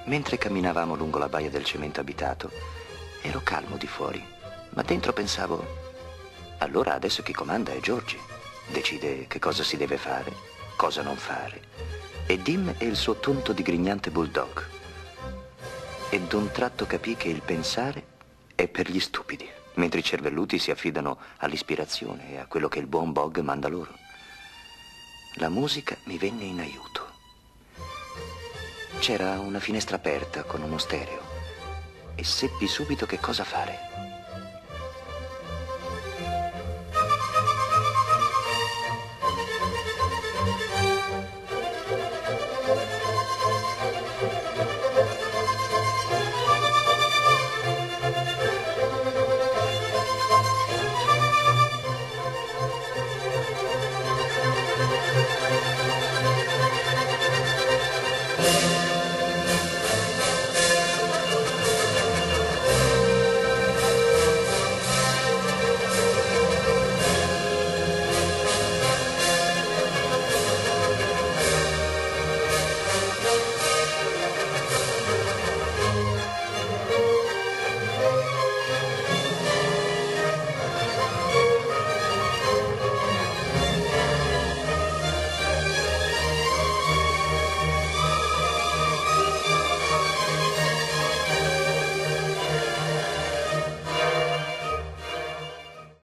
Mentre camminavamo lungo la baia del cemento abitato, ero calmo di fuori, ma dentro pensavo: allora adesso chi comanda è Georgie. Decide che cosa si deve fare, cosa non fare. E Dim è il suo tonto digrignante bulldog. E d'un tratto capì che il pensare è per gli stupidi, mentre i cervelluti si affidano all'ispirazione e a quello che il buon Bog manda loro. La musica mi venne in aiuto. C'era una finestra aperta con uno stereo e seppi subito che cosa fare.